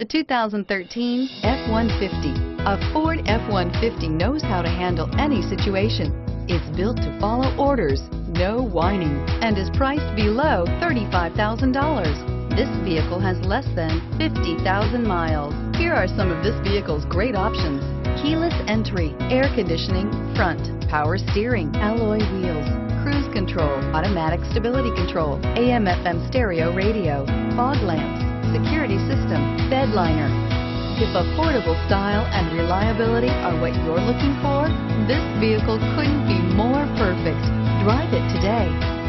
The 2013 F-150. A Ford F-150 knows how to handle any situation. It's built to follow orders, no whining, and is priced below $35,000. This vehicle has less than 50,000 miles. Here are some of this vehicle's great options: keyless entry, air conditioning, front, power steering, alloy wheels, cruise control, automatic stability control, AM/FM stereo radio, fog lamps, security system, bed liner. If affordable style and reliability are what you're looking for, this vehicle couldn't be more perfect. Drive it today.